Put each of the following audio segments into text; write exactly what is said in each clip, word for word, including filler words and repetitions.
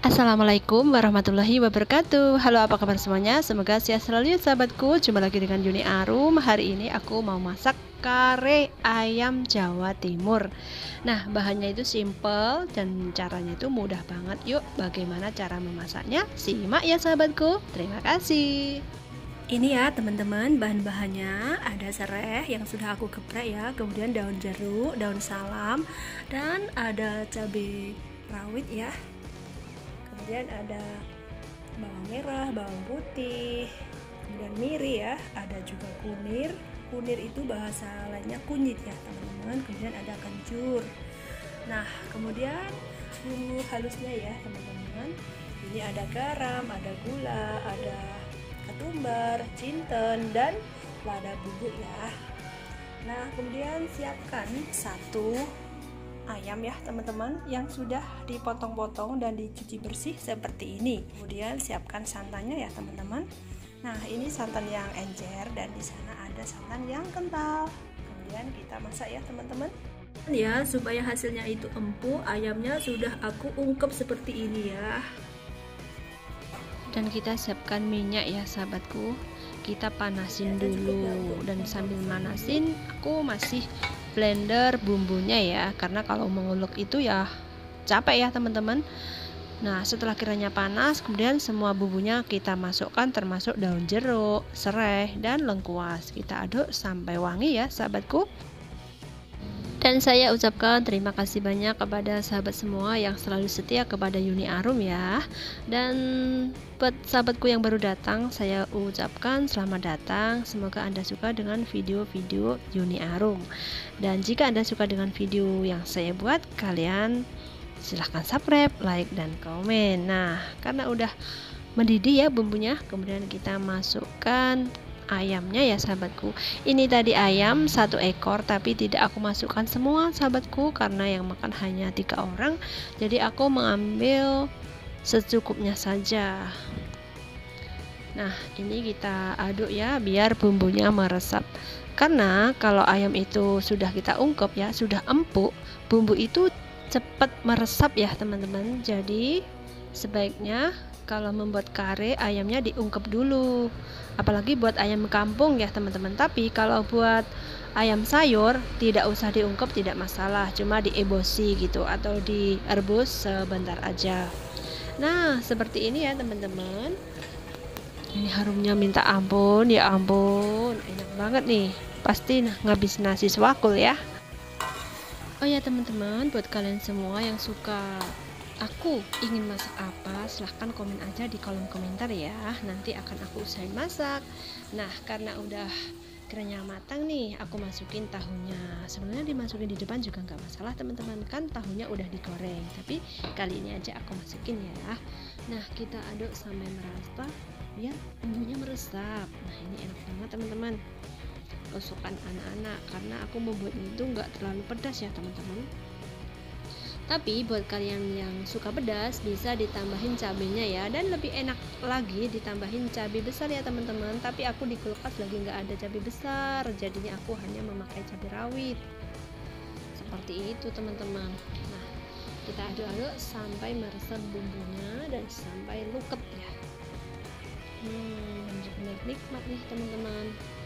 Assalamualaikum warahmatullahi wabarakatuh. Halo, apa kabar semuanya? Semoga sehat selalu ya sahabatku. Jumpa lagi dengan Yuni Arum. Hari ini aku mau masak kare ayam Jawa Timur. Nah, bahannya itu simple dan caranya itu mudah banget. Yuk, bagaimana cara memasaknya? Simak ya sahabatku. Terima kasih. Ini ya teman-teman, bahan-bahannya ada serai yang sudah aku geprek ya, kemudian daun jeruk, daun salam, dan ada cabai rawit ya. Kemudian ada bawang merah, bawang putih, kemudian miri ya, ada juga kunir. Kunir itu bahasa lainnya kunyit ya teman-teman. Kemudian ada kencur. Nah, kemudian bumbu halusnya ya teman-teman. Ini ada garam, ada gula, ada ketumbar, jinten, dan lada bubuk ya. Nah, kemudian siapkan satu ayam ya teman-teman yang sudah dipotong-potong dan dicuci bersih seperti ini. Kemudian siapkan santannya ya teman-teman. Nah, ini santan yang encer dan di sana ada santan yang kental. Kemudian kita masak ya teman-teman. Ya, supaya hasilnya itu empuk, ayamnya sudah aku ungkep seperti ini ya. Dan kita siapkan minyak ya sahabatku. Kita panasin dulu, dan sambil manasin aku masih blender bumbunya ya, karena kalau mengulek itu ya capek ya teman-teman. Nah, setelah kiranya panas, kemudian semua bumbunya kita masukkan termasuk daun jeruk, serai, dan lengkuas. Kita aduk sampai wangi ya sahabatku. Dan saya ucapkan terima kasih banyak kepada sahabat semua yang selalu setia kepada Yuni Arum ya. Dan buat sahabatku yang baru datang, saya ucapkan selamat datang. Semoga Anda suka dengan video-video Yuni Arum. Dan jika Anda suka dengan video yang saya buat, kalian silahkan subscribe, like, dan komen. Nah, karena udah mendidih ya bumbunya, kemudian kita masukkan ayamnya ya sahabatku. Ini tadi ayam satu ekor, tapi tidak aku masukkan semua sahabatku karena yang makan hanya tiga orang, jadi aku mengambil secukupnya saja. Nah, ini kita aduk ya biar bumbunya meresap, karena kalau ayam itu sudah kita ungkep ya, sudah empuk, bumbu itu cepat meresap ya teman-teman. Jadi sebaiknya kalau membuat kare ayamnya diungkep dulu, apalagi buat ayam kampung ya teman-teman. Tapi kalau buat ayam sayur tidak usah diungkep, tidak masalah, cuma diebosi gitu atau direbus sebentar aja. Nah, seperti ini ya teman-teman. Ini harumnya minta ampun, ya ampun, enak banget nih, pasti ngabis nasi sewakul ya. Oh ya teman-teman, buat kalian semua yang suka aku ingin masak apa, silahkan komen aja di kolom komentar ya, nanti akan aku usahain masak. Nah, karena udah kiranya matang nih, aku masukin tahunya. Sebenarnya dimasukin di depan juga nggak masalah teman-teman, kan tahunya udah digoreng, tapi kali ini aja aku masukin ya. Nah, kita aduk sampai merata biar bumbunya meresap. Nah, ini enak banget teman-teman, kesukaan anak-anak, karena aku membuatnya itu nggak terlalu pedas ya teman-teman. Tapi buat kalian yang suka pedas bisa ditambahin cabenya ya, dan lebih enak lagi ditambahin cabai besar ya teman-teman. Tapi aku di kulkas lagi nggak ada cabai besar, jadinya aku hanya memakai cabai rawit seperti itu teman-teman. Nah, kita aduk-aduk sampai meresap bumbunya dan sampai luket ya. Hmm, benar-benar nikmat nih teman-teman.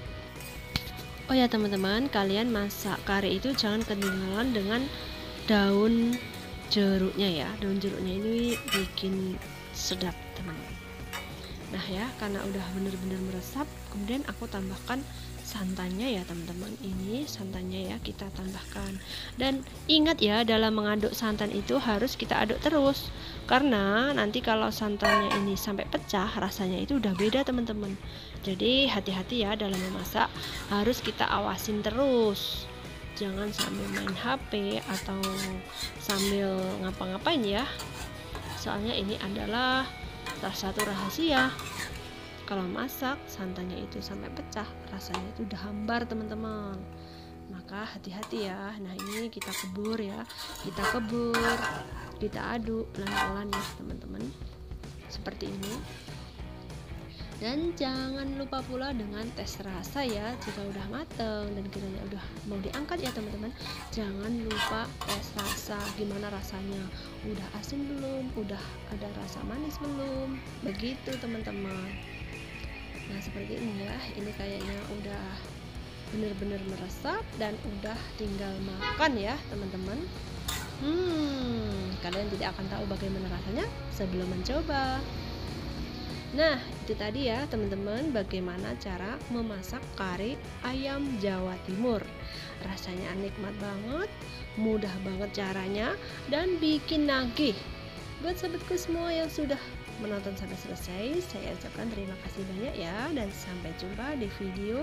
Oh ya teman-teman, kalian masak kare itu jangan ketinggalan dengan daun jeruknya ya. Daun jeruknya ini bikin sedap teman-teman. Nah ya, karena udah bener-bener meresap, kemudian aku tambahkan santannya ya teman-teman. Ini santannya ya kita tambahkan. Dan ingat ya, dalam mengaduk santan itu harus kita aduk terus, karena nanti kalau santannya ini sampai pecah, rasanya itu udah beda teman-teman. Jadi hati-hati ya dalam memasak, harus kita awasin terus. Jangan sambil main H P atau sambil ngapa-ngapain ya. Soalnya ini adalah salah satu rahasia. Kalau masak santannya itu sampai pecah, rasanya itu udah hambar teman-teman. Maka hati-hati ya. Nah, ini kita kebur ya. Kita kebur, kita aduk pelan-pelan ya teman-teman. Seperti ini. Dan jangan lupa pula dengan tes rasa ya, jika udah mateng dan kiranya udah mau diangkat ya teman-teman, jangan lupa tes rasa gimana rasanya, udah asin belum, udah ada rasa manis belum, begitu teman-teman. Nah seperti ini ya, ini kayaknya udah bener-bener meresap dan udah tinggal makan ya teman-teman. Hmm, kalian tidak akan tahu bagaimana rasanya sebelum mencoba. Nah, itu tadi ya teman-teman, bagaimana cara memasak kari ayam Jawa Timur. Rasanya nikmat banget, mudah banget caranya, dan bikin nagih. Buat sahabatku semua yang sudah menonton sampai selesai, saya ucapkan terima kasih banyak ya, dan sampai jumpa di video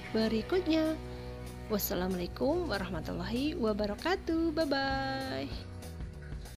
berikutnya. Wassalamualaikum warahmatullahi wabarakatuh. Bye-bye.